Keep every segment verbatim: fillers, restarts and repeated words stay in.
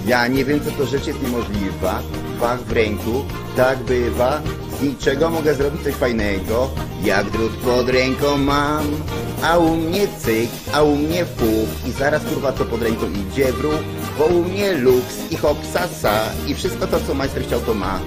Ja nie wiem, co to rzecz jest niemożliwa. Fach w ręku, tak bywa. Z niczego mogę zrobić coś fajnego. Jak drut pod ręką mam. A u mnie cyk, a u mnie fuch. I zaraz kurwa co pod ręką idzie w ruch. Bo u mnie luks i hop sasa. I wszystko to, co majster chciał, to ma.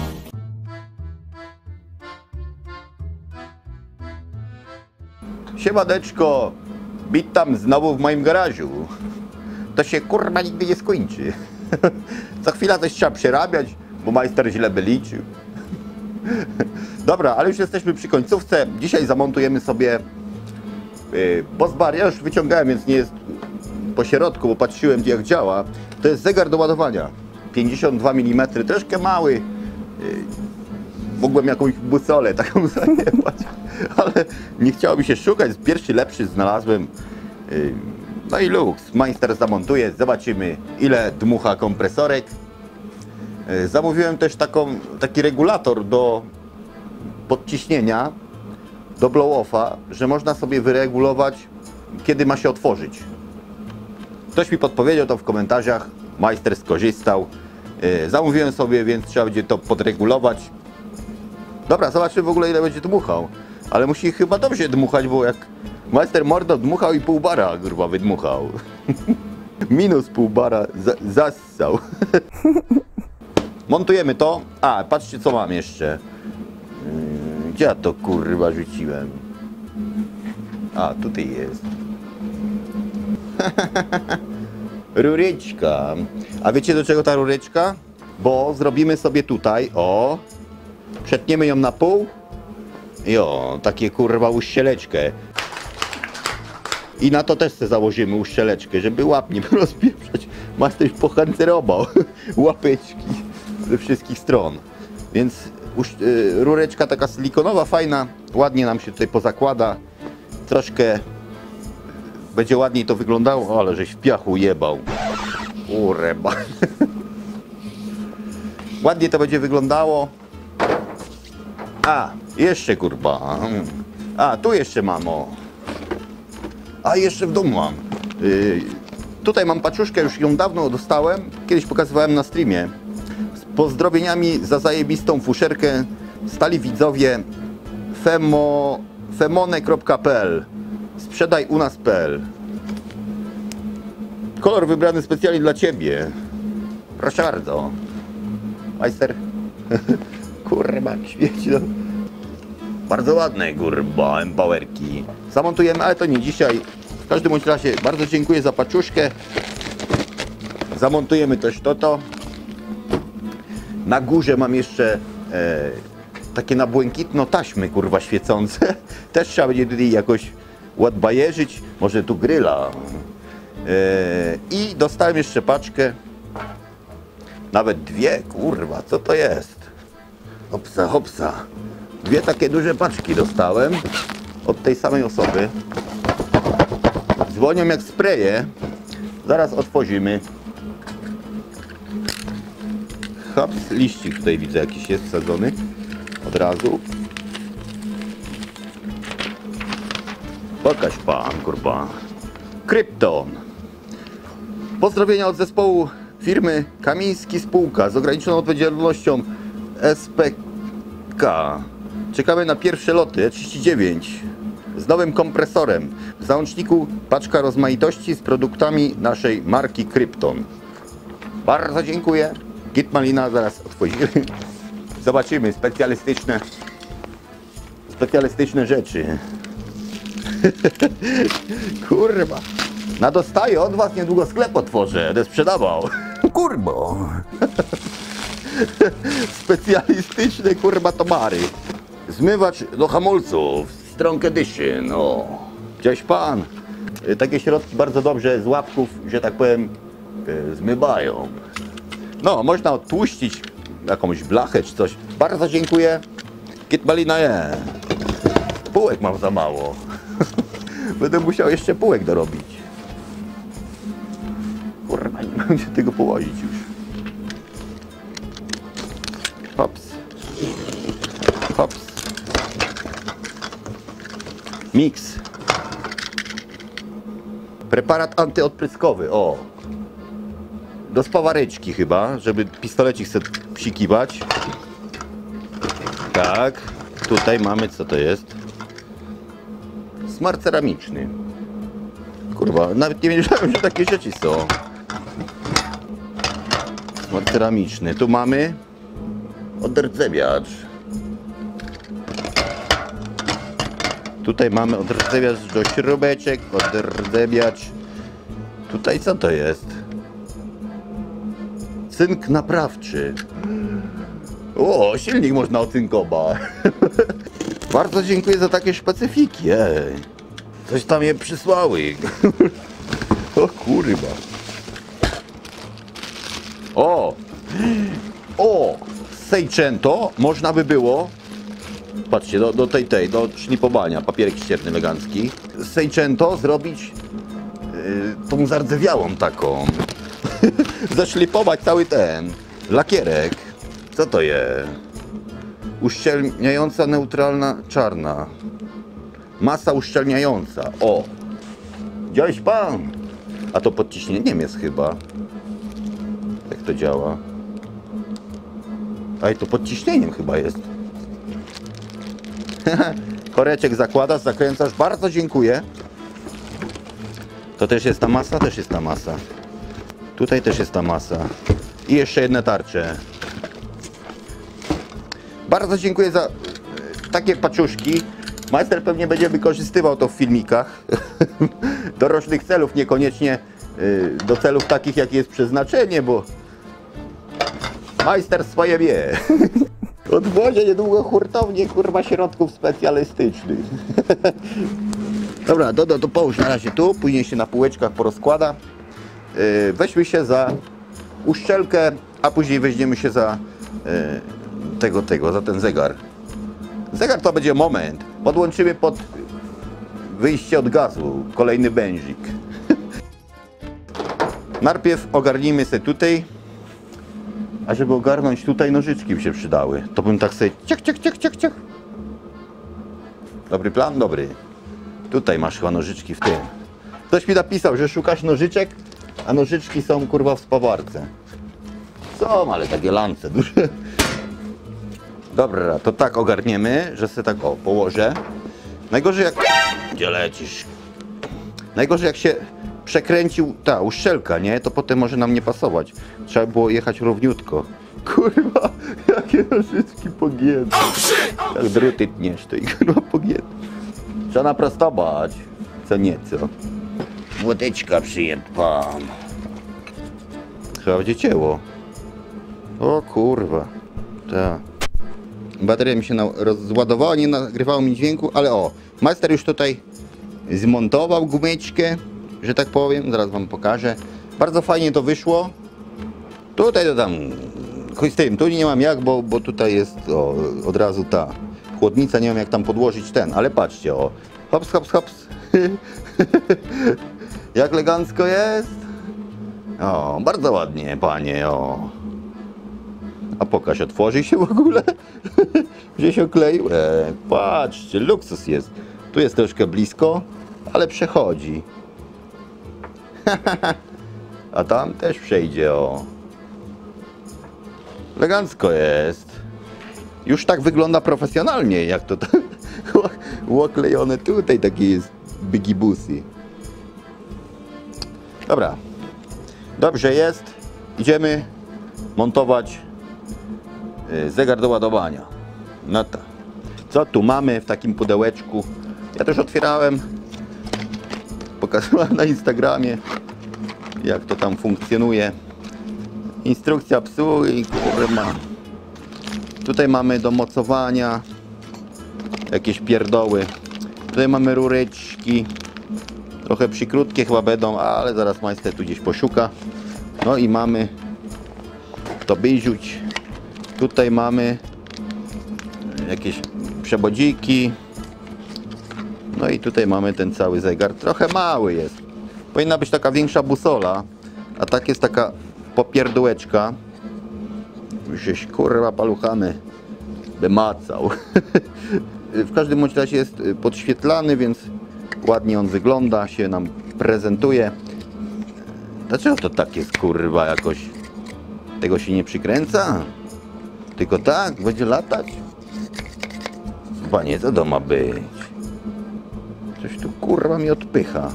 Siemadeczko, witam znowu w moim garażu. To się kurwa nigdy nie skończy. Co chwila coś trzeba przerabiać, bo majster źle by liczył. Dobra, ale już jesteśmy przy końcówce. Dzisiaj zamontujemy sobie yy, Bossbar. Ja już wyciągałem, więc nie jest po środku, bo patrzyłem, jak działa. To jest zegar do ładowania. pięćdziesiąt dwa milimetry, troszkę mały. Yy, Mógłbym jakąś busolę taką zajebać, ale nie chciało mi się szukać. Pierwszy lepszy znalazłem. Yy, No i luks. Majster zamontuje. Zobaczymy, ile dmucha kompresorek. Zamówiłem też taką, taki regulator do podciśnienia, do blow-offa, że można sobie wyregulować, kiedy ma się otworzyć. Ktoś mi podpowiedział to w komentarzach. Majster skorzystał. Zamówiłem sobie, więc trzeba będzie to podregulować. Dobra, zobaczymy w ogóle, ile będzie dmuchał. Ale musi chyba dobrze dmuchać, bo jak majster mordo dmuchał i pół bara kurwa wydmuchał. Minus pół bara zassał. Montujemy to. A, patrzcie co mam jeszcze. Gdzie ja to kurwa rzuciłem? A, tutaj jest. Ruryczka. A wiecie do czego ta ruryczka? Bo zrobimy sobie tutaj, o, przetniemy ją na pół. Jo, takie kurwa uścieleczkę. I na to też sobie założymy uszczeleczkę, żeby łapnie rozpieprzać. Majster pohancerował łapeczki ze wszystkich stron. Więc y, rureczka taka silikonowa, fajna, ładnie nam się tutaj pozakłada. Troszkę będzie ładniej to wyglądało, ale żeś w piachu jebał. Ureba. Ładnie to będzie wyglądało. A, jeszcze kurwa. A, tu jeszcze mam, o. A jeszcze w domu mam. Yy, tutaj mam paczuszkę, już ją dawno dostałem. Kiedyś pokazywałem na streamie. Z pozdrowieniami za zajebistą fuszerkę stali widzowie femo, femone kropka p l. Sprzedaj u nas kropka p l. Kolor wybrany specjalnie dla ciebie. Proszę bardzo. Majster. Kurwa, świeci no. Bardzo ładne, kurwa, empowerki. Zamontujemy, ale to nie dzisiaj. W każdym bądź razie bardzo dziękuję za paczuszkę. Zamontujemy też to, to. Na górze mam jeszcze e, takie na błękitno taśmy, kurwa, świecące. Też trzeba będzie tutaj jakoś ładbajerzyć. Może tu gryla. E, I dostałem jeszcze paczkę. Nawet dwie, kurwa, co to jest? Hopsa, hopsa. Dwie takie duże paczki dostałem od tej samej osoby. Dzwonią jak spreje. Zaraz otworzymy. Hops, liścik tutaj widzę jakiś jest wsadzony. Od razu. Pokaż pan, kurwa. Krypton. Pozdrowienia od zespołu firmy Kamiński Spółka z ograniczoną odpowiedzialnością S P K. Czekamy na pierwsze loty E trzydzieści dziewięć z nowym kompresorem. W załączniku paczka rozmaitości z produktami naszej marki Krypton. Bardzo dziękuję. Git malina, zaraz otworzymy. Zobaczymy specjalistyczne specjalistyczne rzeczy. Kurwa. Na dostaję od was niedługo sklep otworzę. Będę sprzedawał. Kurbo. Specjalistyczne kurwa tomary. Zmywacz do hamulców. Strong Edition. O. Cześć pan. Takie środki bardzo dobrze z łapków, że tak powiem, zmywają. No, można odtłuścić jakąś blachę czy coś. Bardzo dziękuję. Kit malina je. Półek mam za mało. Będę musiał jeszcze półek dorobić. Kurwa, nie mam gdzie tego położyć już. Hops. Hops. Mix. Preparat antyodpryskowy, o. do spawareczki chyba, żeby pistolecik sobie psikiwać. Tak, tutaj mamy, co to jest? Smar ceramiczny. Kurwa, nawet nie wiedziałem, że takie rzeczy są. Smar ceramiczny. Tu mamy odrdzewiacz. Tutaj mamy odrdzewiacz do śrubeczek, odrdzewiacz. Tutaj co to jest? Cynk naprawczy. O, silnik można ocynkować. Bardzo dziękuję za takie specyfiki, ej. Coś tam je przysłały. O kurwa. O! O! Seicento można by było. Patrzcie, do, do tej, tej, do szlipowania, papierek ścierny elegancki. Seicento zrobić yy, tą zardzewiałą taką. Zaszlipować cały ten lakierek. Co to jest? Uszczelniająca, neutralna, czarna. Masa uszczelniająca. O! Widziałeś pan? A to pod ciśnieniem jest chyba. Jak to działa? A i to pod ciśnieniem chyba jest. Koreczek zakładasz, zakręcasz. Bardzo dziękuję. To też jest ta masa? Też jest ta masa. Tutaj też jest ta masa. I jeszcze jedne tarcze. Bardzo dziękuję za takie paczuszki. Majster pewnie będzie wykorzystywał to w filmikach. Do różnych celów, niekoniecznie do celów takich, jakie jest przeznaczenie, bo majster swoje wie. Odwozie niedługo hurtownię, kurwa, środków specjalistycznych. Dobra, to, to, to połóż na razie tu, później się na półeczkach porozkłada. Yy, weźmy się za uszczelkę, a później weźmiemy się za yy, tego, tego, za ten zegar. Zegar to będzie moment. Podłączymy pod wyjście od gazu kolejny benzik. Najpierw ogarnijmy sobie tutaj. A żeby ogarnąć tutaj, nożyczki by się przydały. To bym tak sobie ciach, ciach, ciach, ciach, ciach. Dobry plan? Dobry. Tutaj masz chyba nożyczki w tym. Ktoś mi napisał, że szukasz nożyczek, a nożyczki są kurwa w spawarce. Są, ale takie lance duże. Dobra, to tak ogarniemy, że sobie tak o, położę. Najgorzej jak... Gdzie lecisz? Najgorzej jak się przekręcił ta uszczelka, nie? To potem może nam nie pasować. Trzeba było jechać równiutko. Kurwa, jakie nożyczki pogięte. Jak druty tniesz, to i kurwa pogięte. Trzeba naprostować. Co nieco. Młoteczka przyjęt pan. Chyba będzie cięło. O kurwa. Tak. Bateria mi się rozładowała, nie nagrywało mi dźwięku, ale o. Majster już tutaj zmontował gumeczkę, że tak powiem. Zaraz wam pokażę. Bardzo fajnie to wyszło. Tutaj to tam... Chuj z tym, tu nie mam jak, bo, bo tutaj jest o, od razu ta chłodnica, nie wiem jak tam podłożyć ten, ale patrzcie, o. Hops, hops, hops. Jak elegancko jest. O, bardzo ładnie, panie, o. A pokaż, otworzy się w ogóle? Gdzie się okleił? E, patrzcie, luksus jest. Tu jest troszkę blisko, ale przechodzi. A tam też przejdzie, o. Elegancko jest. Już tak wygląda profesjonalnie, jak to tak uoklejone tutaj, takie jest bigibusy. Dobra. Dobrze jest. Idziemy montować zegar do ładowania. No to. Co tu mamy w takim pudełeczku? Ja też otwierałem. Pokazałem na Instagramie, jak to tam funkcjonuje. Instrukcja obsługi, kurwa. Tutaj mamy do mocowania jakieś pierdoły. Tutaj mamy rureczki. Trochę przykrótkie chyba będą, ale zaraz majster tu gdzieś poszuka. No i mamy to wyjrzuć. Tutaj mamy jakieś przebodziki. No i tutaj mamy ten cały zegar. Trochę mały jest. Powinna być taka większa busola. A tak jest taka popierdółeczka. Żeś kurwa paluchany by macał. W każdym bądź razie jest podświetlany, więc ładnie on wygląda, się nam prezentuje. Dlaczego to tak jest, kurwa, jakoś? Tego się nie przykręca? Tylko tak będzie latać? Panie, co to ma być? Coś tu, kurwa, mi odpycha.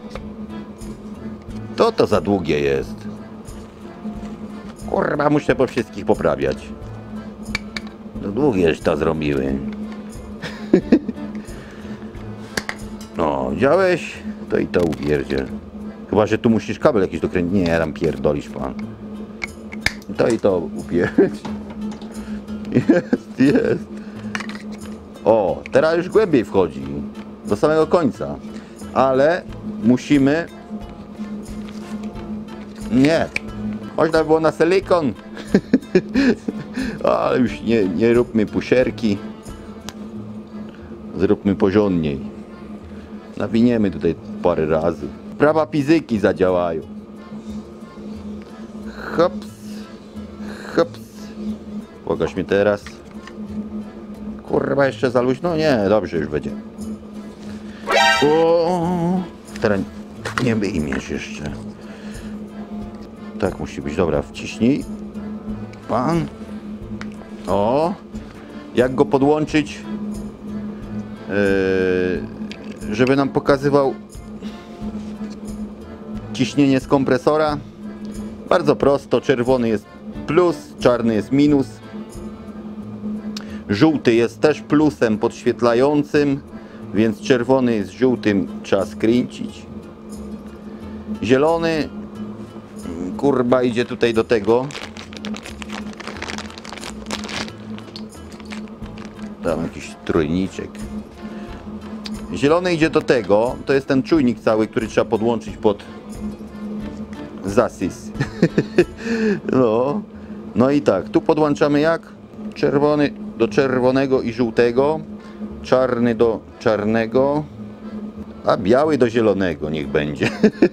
To to za długie jest. Kurwa, muszę po wszystkich poprawiać. Za długie to zrobiły. No, widziałeś? To i to upierdzie. Chyba, że tu musisz kabel jakiś dokręcić. Nie, tam pierdolisz pan. To i to upierdzie. Jest, jest. O, teraz już głębiej wchodzi. Do samego końca. Ale musimy... Nie. Można było na silikon. Ale już nie, nie róbmy pusierki. Zróbmy porządniej. Nawiniemy tutaj parę razy. Prawa fizyki zadziałają. Hops. Hops. Pokaż mnie teraz. Kurwa, jeszcze za luźno? Nie, dobrze już będzie. O, teraz nie wyjmiesz jeszcze. Tak musi być. Dobra, wciśnij. Pan. O. Jak go podłączyć? Yy, żeby nam pokazywał ciśnienie z kompresora. Bardzo prosto. Czerwony jest plus, czarny jest minus. Żółty jest też plusem podświetlającym, więc czerwony jest żółtym, trzeba skręcić. Zielony, kurwa, idzie tutaj do tego. Tam jakiś trójniczek. Zielony idzie do tego, to jest ten czujnik cały, który trzeba podłączyć pod zasis. No. No i tak, tu podłączamy jak? Czerwony do czerwonego i żółtego, czarny do czarnego, a biały do zielonego niech będzie.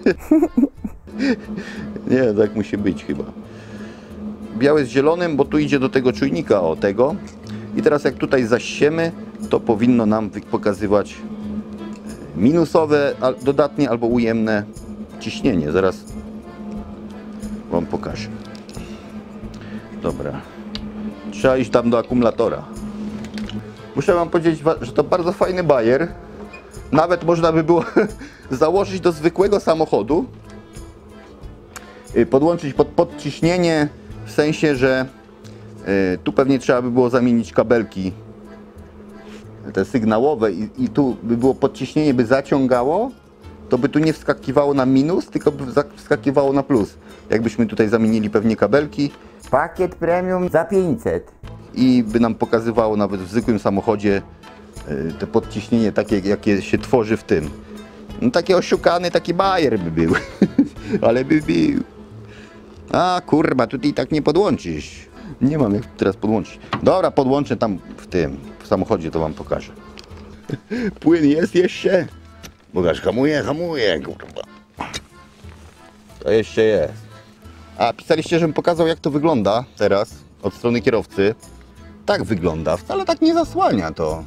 Nie, tak musi być chyba. Biały z zielonym, bo tu idzie do tego czujnika, o tego. I teraz jak tutaj zasiemy, to powinno nam pokazywać minusowe, dodatnie albo ujemne ciśnienie. Zaraz wam pokażę. Dobra. Trzeba iść tam do akumulatora. Muszę wam powiedzieć, że to bardzo fajny bajer. Nawet można by było założyć do zwykłego samochodu. Podłączyć pod podciśnienie, w sensie, że y, tu pewnie trzeba by było zamienić kabelki te sygnałowe i, i tu by było podciśnienie, by zaciągało, to by tu nie wskakiwało na minus, tylko by wskakiwało na plus. Jakbyśmy tutaj zamienili pewnie kabelki. Pakiet premium za pięćset. I by nam pokazywało nawet w zwykłym samochodzie y, te podciśnienie takie, jakie się tworzy w tym. No, taki oszukany, taki bajer by był. Ale by był. A kurwa, tutaj tak nie podłączysz. Nie mam jak teraz podłączyć. Dobra, podłączę tam w tym, w samochodzie, to wam pokażę. Płyn jest jeszcze. Pokaż, hamuje, hamuje, kurwa. To jeszcze jest. A pisaliście, żebym pokazał, jak to wygląda teraz od strony kierowcy. Tak wygląda, wcale tak nie zasłania to.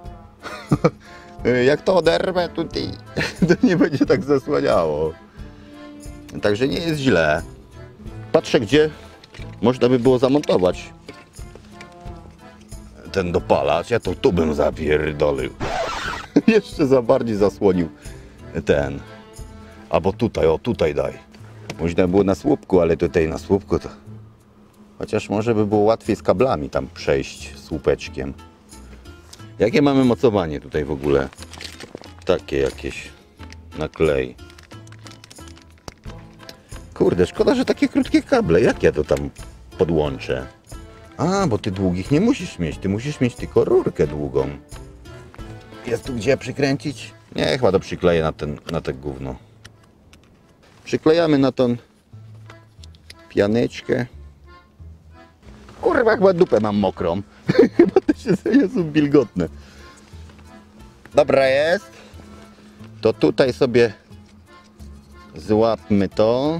Jak to oderwę tutaj, to nie będzie tak zasłaniało. Także nie jest źle. Patrzę, gdzie można by było zamontować ten dopalacz. Ja to tu bym zapierdolił. Jeszcze za bardziej zasłonił ten. Albo tutaj, o tutaj daj. Można było na słupku, ale tutaj na słupku to... Chociaż może by było łatwiej z kablami tam przejść słupeczkiem. Jakie mamy mocowanie tutaj w ogóle? Takie jakieś na klej. Kurde, szkoda, że takie krótkie kable. Jak ja to tam podłączę? A, bo ty długich nie musisz mieć. Ty musisz mieć tylko rurkę długą. Jest tu gdzie przykręcić? Nie, chyba to przykleję na ten, na te gówno. Przyklejamy na tą pianeczkę. Kurwa, chyba dupę mam mokrą. Chyba te siedzenia są wilgotne. Dobra jest. To tutaj sobie złapmy to.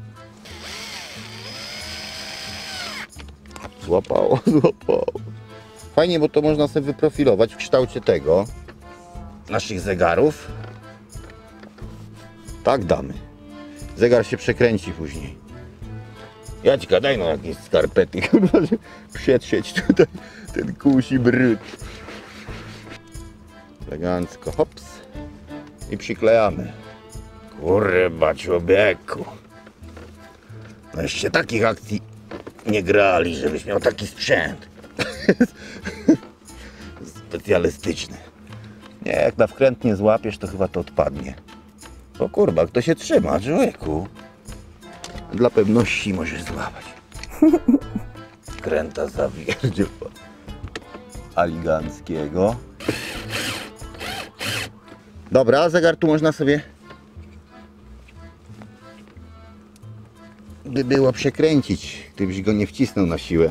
Złapało, złapało. Fajnie, bo to można sobie wyprofilować w kształcie tego. Naszych zegarów. Tak damy. Zegar się przekręci później. Jadźka, daj no jakieś skarpety, kurwa, że przetrzeć tutaj ten kusi brud. Elegancko, hops. I przyklejamy. Kurwa, człowieku. No jeszcze takich akcji nie grali, żebyś miał taki sprzęt. Specjalistyczny. Nie, jak na wkręt nie złapiesz, to chyba to odpadnie. O kurwa, kto się trzyma, człowieku? Dla pewności możesz złapać. Kręta zawierdziła. Aliganckiego. Dobra, zegar tu można sobie by było przekręcić, gdybyś go nie wcisnął na siłę.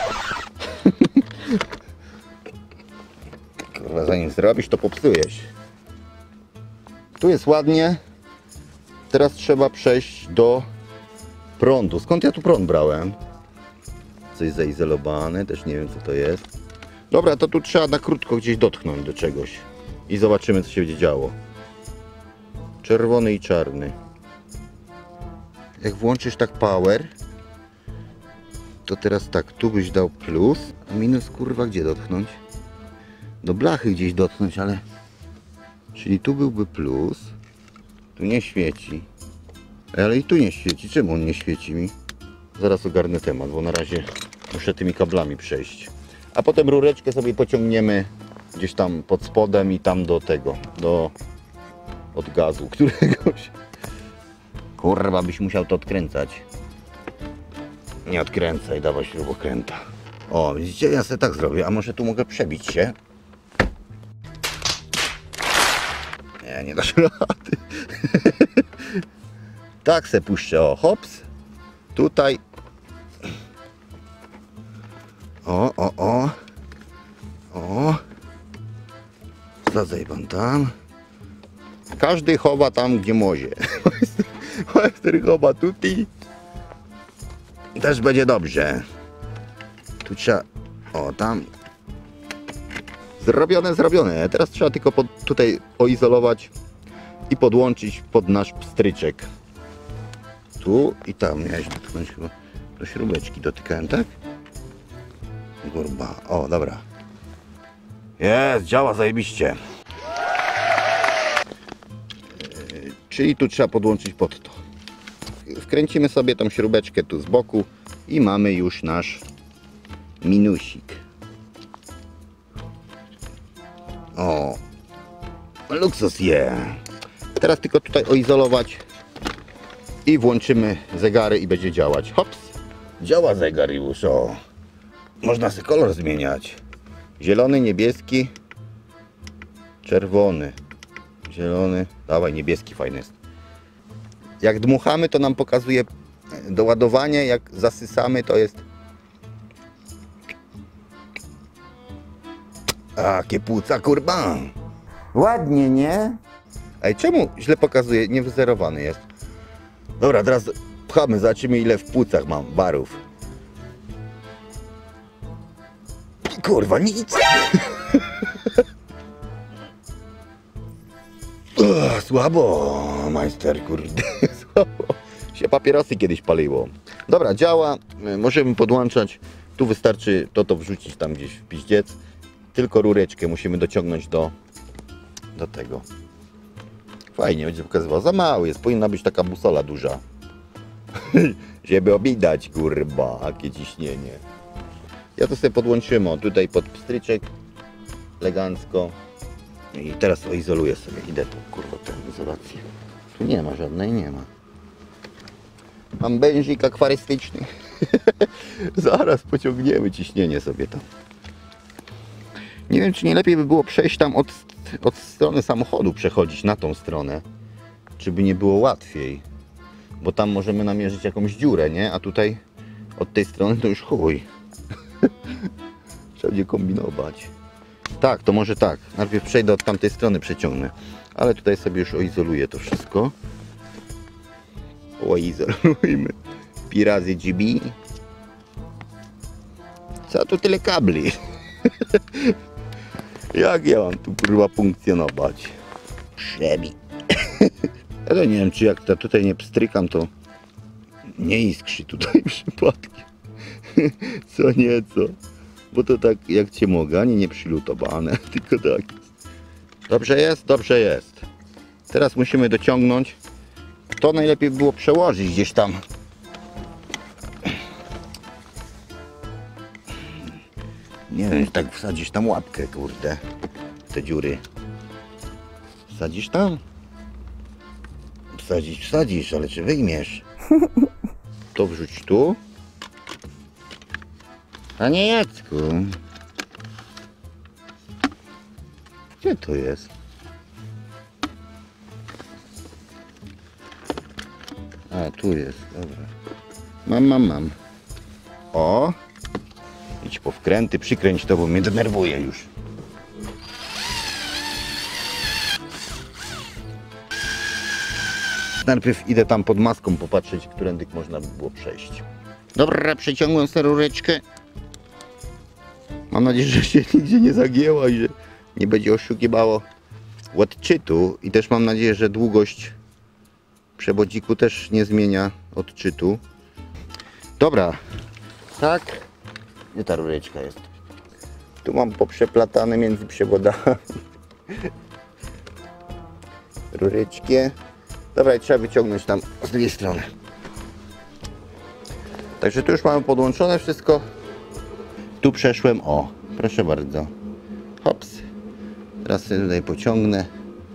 Kurwa, zanim zrobisz, to popsujesz. Tu jest ładnie. Teraz trzeba przejść do prądu. Skąd ja tu prąd brałem? Coś zaizolowane, też nie wiem co to jest. Dobra, to tu trzeba na krótko gdzieś dotknąć do czegoś. I zobaczymy co się będzie działo. Czerwony i czarny. Jak włączysz tak power, to teraz tak, tu byś dał plus, a minus kurwa gdzie dotknąć? Do blachy gdzieś dotknąć, ale... Czyli tu byłby plus, tu nie świeci. Ale i tu nie świeci. Czemu on nie świeci mi? Zaraz ogarnę temat, bo na razie muszę tymi kablami przejść. A potem rureczkę sobie pociągniemy gdzieś tam pod spodem i tam do tego, do... od gazu któregoś. Kurwa, byś musiał to odkręcać. Nie odkręcaj, dawaj śrubokręta. O, widzicie, ja sobie tak zrobię, a może tu mogę przebić się? Nie, nie dasz rady. Tak se puszczę, o, hops. Tutaj. O, o, o. O. Wsadzaj pan tam. Każdy chowa tam, gdzie może. Majster chowa tutaj. Też będzie dobrze. Tu trzeba... O, tam. Zrobione, zrobione. Teraz trzeba tylko pod, tutaj poizolować i podłączyć pod nasz pstryczek. Tu i tam. Miałeś dotknąć chyba. Do śrubeczki dotykałem, tak? Kurwa. O, dobra. Jest, działa zajebiście. Czyli tu trzeba podłączyć pod to. Wkręcimy sobie tą śrubeczkę tu z boku i mamy już nasz minusik. O, luksus je. Teraz tylko tutaj oizolować i włączymy zegary i będzie działać. Hops, działa zegar już, o. Można sobie kolor zmieniać. Zielony, niebieski, czerwony. Zielony, dawaj, niebieski fajny jest. Jak dmuchamy, to nam pokazuje doładowanie, jak zasysamy, to jest... A, kiepuca, kurba. Ładnie, nie? Ej, czemu źle pokazuje? Niewyzerowany jest. Dobra, teraz pchamy, zobaczymy ile w płucach mam barów. Kurwa, nic. Uch, słabo, majster, kurde, słabo. Się papierosy kiedyś paliło. Dobra, działa, możemy podłączać. Tu wystarczy to to wrzucić tam gdzieś w piździec. Tylko rureczkę musimy dociągnąć do, do tego. Fajnie będzie pokazywał. Za mały jest, powinna być taka busola duża. Żeby obidać, kurwa, jakie ciśnienie. Ja to sobie podłączymy, o, tutaj pod pstryczek. Elegancko. I teraz oizoluję sobie. Idę tu, kurwa, tę izolację. Tu nie ma żadnej, nie ma. Mam benzik akwarystyczny. Zaraz pociągniemy ciśnienie sobie tam. Nie wiem, czy nie lepiej by było przejść tam od, od strony samochodu, przechodzić na tą stronę. Czy by nie było łatwiej. Bo tam możemy namierzyć jakąś dziurę, nie? A tutaj od tej strony to już chuj. Trzeba będzie kombinować. Tak, to może tak. Najpierw przejdę od tamtej strony, przeciągnę. Ale tutaj sobie już oizoluję to wszystko. Oizolujmy. Pi razy G B. Co tu tyle kabli? Jak ja mam tu kurwa funkcjonować? Przebij. Ale nie wiem, czy jak to tutaj nie pstrykam, to nie iskrzy tutaj przypadkiem. Co nieco. Bo to tak jak cię mogę, ani nie przylutowane, tylko tak. Dobrze jest? Dobrze jest. Teraz musimy dociągnąć. To najlepiej było przełożyć gdzieś tam. Nie wiem, tak wsadzisz tam łapkę, kurde. Te dziury. Wsadzisz tam? Wsadzisz, wsadzisz, ale czy wyjmiesz? To wrzuć tu. A nie Jacku. Gdzie to jest? A, tu jest, dobra. Mam, mam, mam. O! Idź po wkręty, przykręć to, bo mnie denerwuje już. Najpierw idę tam pod maską popatrzeć, którędy można by było przejść. Dobra, przeciągłem tę rureczkę. Mam nadzieję, że się nigdzie nie zagięła i że nie będzie oszukiwało odczytu. I też mam nadzieję, że długość przewodziku też nie zmienia odczytu. Dobra. Tak. Gdzie ta rureczka jest? Tu mam poprzeplatane między przewodami. Rureczki. Dobra, i trzeba wyciągnąć tam z drugiej strony. Także tu już mamy podłączone wszystko. Tu przeszłem, o, proszę bardzo. Hops. Teraz sobie tutaj pociągnę.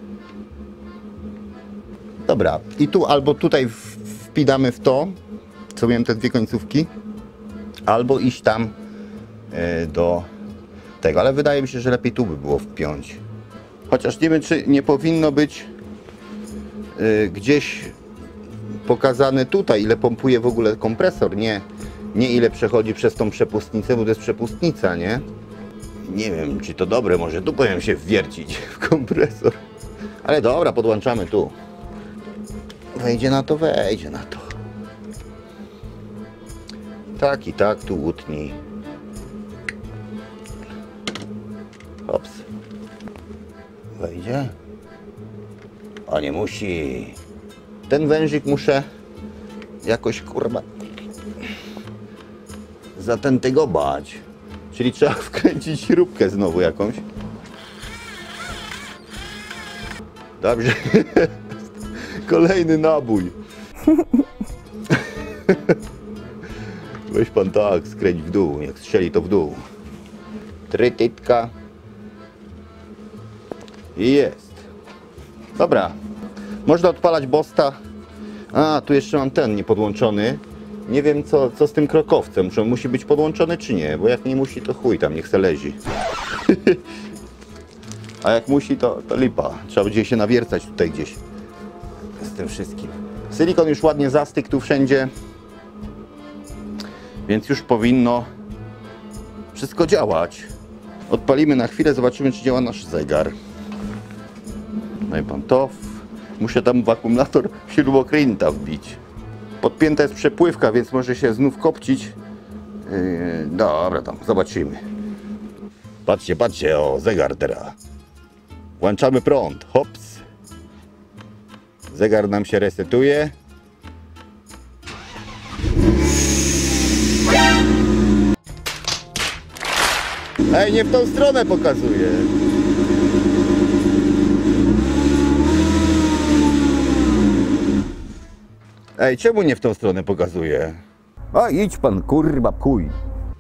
Dobra, i tu albo tutaj wpinamy w to, co miałem te dwie końcówki, albo iść tam y, do tego, ale wydaje mi się, że lepiej tu by było wpiąć. Chociaż nie wiem, czy nie powinno być y, gdzieś pokazane tutaj, ile pompuje w ogóle kompresor, nie, nie ile przechodzi przez tą przepustnicę, bo to jest przepustnica, nie? Nie wiem, czy to dobre, może tu powinien się wwiercić w kompresor. Ale dobra, podłączamy tu. Wejdzie na to, wejdzie na to. Tak i tak, tu utnij. Hops. Wejdzie? A nie musi. Ten wężyk muszę jakoś, kurwa, zatentygobać. Czyli trzeba wkręcić śrubkę znowu jakąś. Dobrze. Kolejny nabój. Weź pan tak, skręć w dół, jak strzeli to w dół. Trytytka. I jest. Dobra. Można odpalać Bosta. A, tu jeszcze mam ten niepodłączony. Nie wiem co, co z tym krokowcem. Czy on musi być podłączony czy nie, bo jak nie musi to chuj tam, niech se lezi. A jak musi to, to lipa. Trzeba będzie się nawiercać tutaj gdzieś z tym wszystkim. Silikon już ładnie zastygł tu wszędzie. Więc już powinno wszystko działać. Odpalimy na chwilę, zobaczymy czy działa nasz zegar. No i pan to. Muszę tam w akumulator śrubokręta wbić. Podpięta jest przepływka, więc może się znów kopcić. Yy, dobra, tam zobaczymy. Patrzcie, patrzcie, o zegar teraz. Włączamy prąd, hops. Zegar nam się resetuje. Ej, nie w tą stronę pokazuje. Ej, czemu nie w tą stronę pokazuje? A idź pan, kurwa, kuj.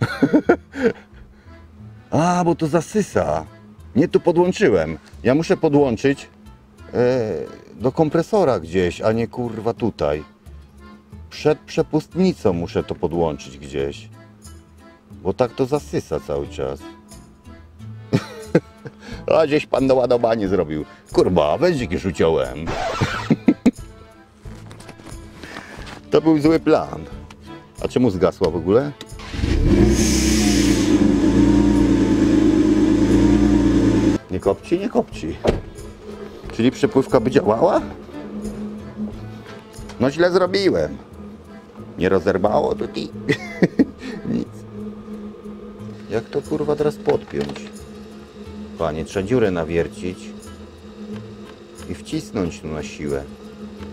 A, bo to zasysa. Nie, tu podłączyłem. Ja muszę podłączyć e, do kompresora gdzieś, a nie kurwa tutaj. Przed przepustnicą muszę to podłączyć gdzieś. Bo tak to zasysa cały czas. A, gdzieś pan doładowanie zrobił. Kurwa, wężyk już uciąłem. To był zły plan. A czemu zgasła w ogóle? Nie kopci, nie kopci. Czyli przepływka by działała? No źle zrobiłem. Nie rozerwało tutaj. Nic. Jak to kurwa teraz podpiąć? Panie, trzeba dziurę nawiercić i wcisnąć tu na siłę.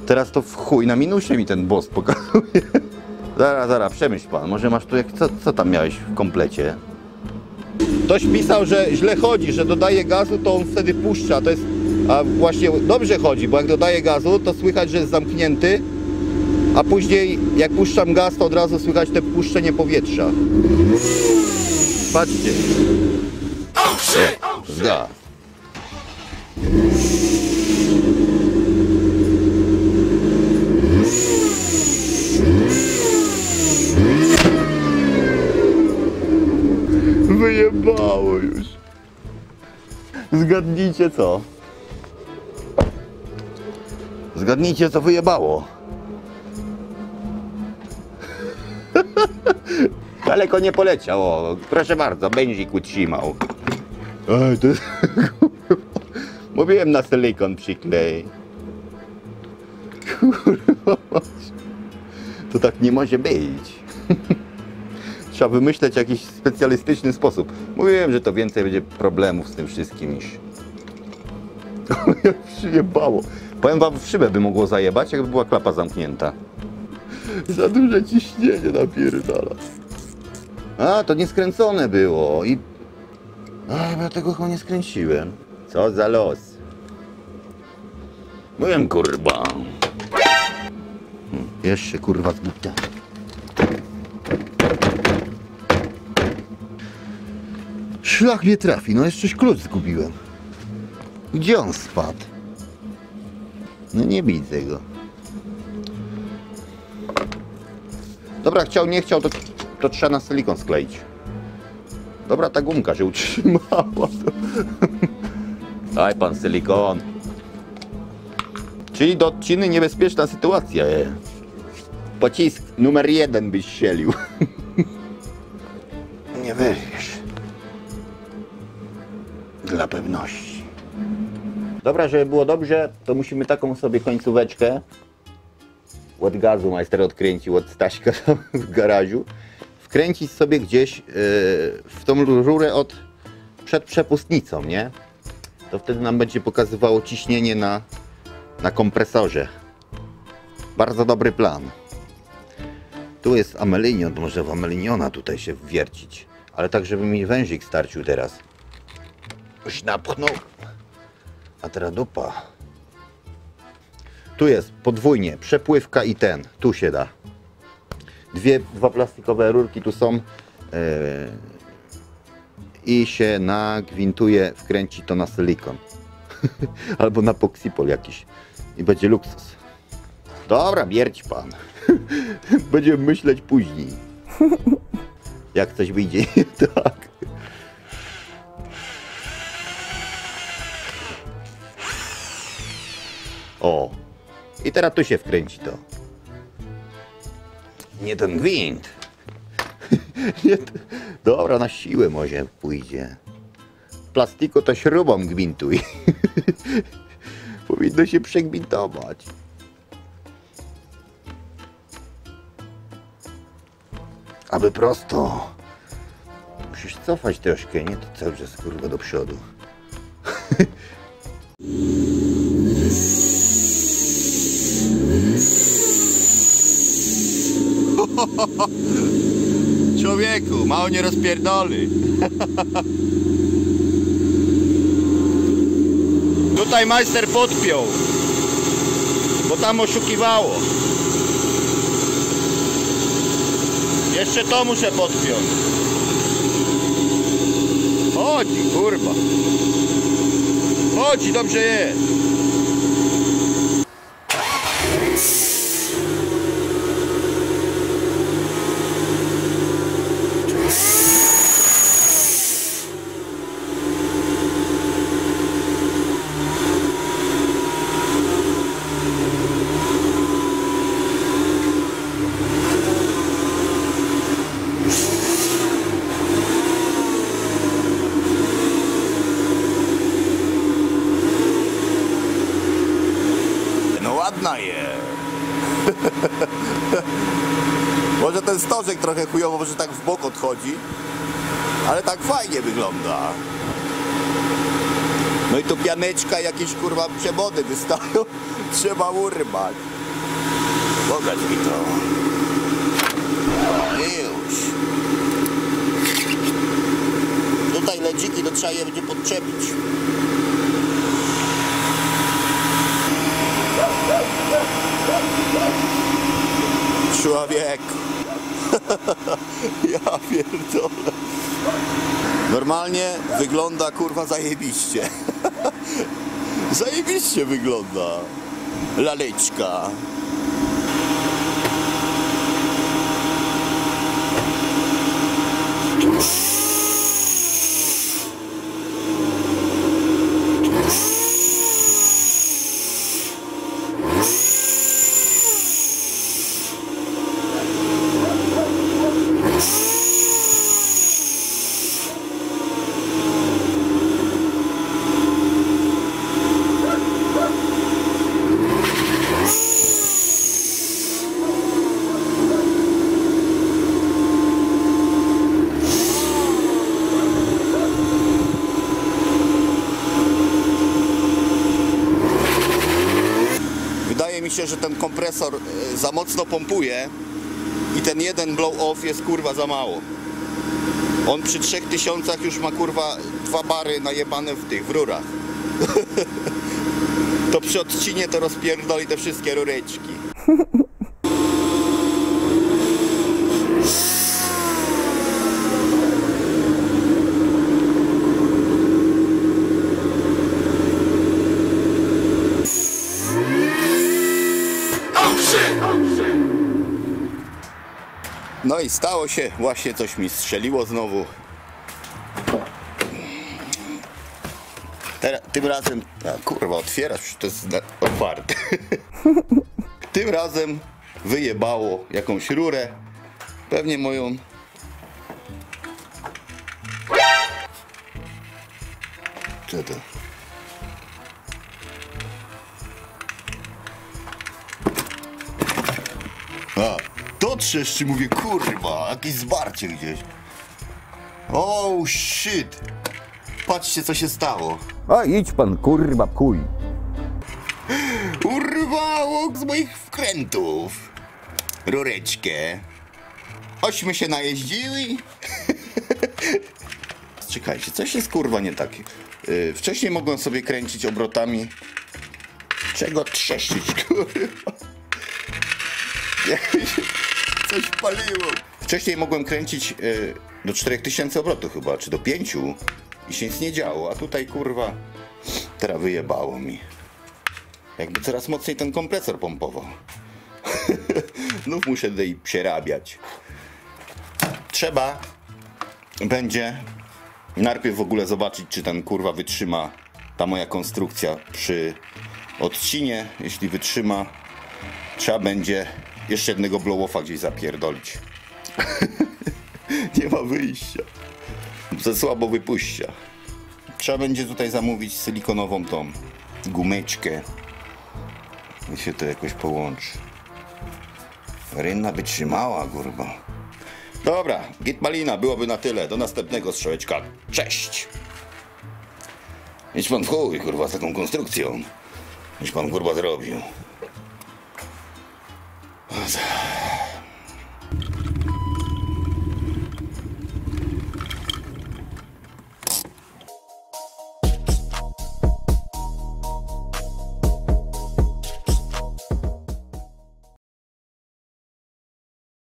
Teraz to w chuj na minusie mi ten boss pokazuje. Zaraz, zaraz, przemyśl pan, może masz tu jak... Co, co tam miałeś w komplecie? Ktoś pisał, że źle chodzi, że dodaje gazu, to on wtedy puszcza. To jest... A właśnie dobrze chodzi, bo jak dodaje gazu, to słychać, że jest zamknięty, a później jak puszczam gaz, to od razu słychać te puszczenie powietrza. Patrzcie. O, gaz. Wyjebało już. Zgadnijcie co? Zgadnijcie co wyjebało. Daleko nie poleciał. O, proszę bardzo, benzik utrzymał. Ej, to jest... Mówiłem na silikon przyklej. Kurwa. To tak nie może być. Trzeba wymyśleć jakiś specjalistyczny sposób. Mówiłem, że to więcej będzie problemów z tym wszystkim niż... Jak przyjebało. Powiem wam, w szybę by mogło zajebać, jakby była klapa zamknięta. Za duże ciśnienie napierdala. A, to nieskręcone było i... A, ja tego chyba nie skręciłem. Co za los. Mówiłem, kurwa. Jeszcze kurwa zgubię. Szlak nie trafi, no jeszcze klucz zgubiłem. Gdzie on spadł? No nie widzę go. Dobra, chciał, nie chciał, to, to trzeba na silikon skleić. Dobra ta gumka się utrzymała. Daj pan silikon. Czyli do odciny niebezpieczna sytuacja. Je. Pocisk numer jeden byś strzelił. Nie wierzysz. Dla pewności. Dobra, żeby było dobrze, to musimy taką sobie końcóweczkę od gazu majster odkręcił od Staśka w garażu. Wkręcić sobie gdzieś yy, w tą rurę od przed przepustnicą, nie? To wtedy nam będzie pokazywało ciśnienie na, na kompresorze. Bardzo dobry plan. Tu jest amelinion, to może w ameliniona tutaj się wiercić. Ale tak, żeby mi wężyk starczył teraz. Już napchnął. A teraz dupa. Tu jest podwójnie, przepływka i ten. Tu się da. Dwie, dwa plastikowe rurki tu są. Yy, I się nagwintuje, wkręci to na silikon. Albo na poksipol jakiś. I będzie luksus. Dobra, bierć pan. Będziemy myśleć później. Jak coś wyjdzie, tak. O. I teraz tu się wkręci to. Nie ten gwint. Nie t... Dobra, na siłę może pójdzie. W plastiku to śrubą gwintuj. Powinno się przegwintować. Aby prosto. Musisz cofać troszkę, nie? To cały czas kurwa do przodu. Człowieku, mało nie rozpierdoli. Tutaj majster podpiął, bo tam oszukiwało. Jeszcze to muszę podpiąć. Chodzi, kurwa. Chodzi, dobrze jest. Ładna jest. Może ten stożek trochę chujowo, może tak w bok odchodzi, ale tak fajnie wygląda. No i tu pianeczka, jakieś kurwa przewody wystają, trzeba urwać. Pokaż mi to. Już. Tutaj ledziki to trzeba je będzie podczepić. Człowiek. Ja pierdolę. Normalnie wygląda kurwa zajebiście. Zajebiście wygląda. Laleczka. Wydaje mi się, że ten kompresor za mocno pompuje i ten jeden blow off jest kurwa za mało. On przy trzech tysiącach już ma kurwa dwa bary najebane w tych, w rurach. To przy odcinie to rozpierdoli te wszystkie rureczki. No i stało się, właśnie coś mi strzeliło znowu. Teraz, tym razem, a kurwa otwierasz, to jest otwarte. Tym razem wyjebało jakąś rurę, pewnie moją. Co to? A, to trzeszczy, mówię, kurwa, jakieś zbarcie gdzieś. Oh shit. Patrzcie, co się stało. A idź pan kurwa chuj. Urwało z moich wkrętów rureczkę. Ośmy się najeździły. Czekajcie, coś jest kurwa nie tak. Yy, wcześniej mogłem sobie kręcić obrotami. Czego trzeszczyć, kurwa? Jak mi się coś paliło. Wcześniej mogłem kręcić yy, do czterech tysięcy obrotów chyba, czy do pięciu i się nic nie działo, a tutaj kurwa teraz wyjebało mi. Jakby coraz mocniej ten kompresor pompował. Znów muszę tutaj przerabiać. Trzeba będzie najpierw w ogóle zobaczyć, czy ten kurwa wytrzyma ta moja konstrukcja przy odcinie. Jeśli wytrzyma, trzeba będzie jeszcze jednego blow-offa gdzieś zapierdolić. Nie ma wyjścia. Za słabo wypuścia. Trzeba będzie tutaj zamówić silikonową tą gumeczkę. I się to jakoś połączy. Rynna by trzymała, kurwa. Dobra, git malina, byłoby na tyle. Do następnego strzałeczka. Cześć! Idź pan w chuj, kurwa, z taką konstrukcją. Idź pan, kurwa, zrobił.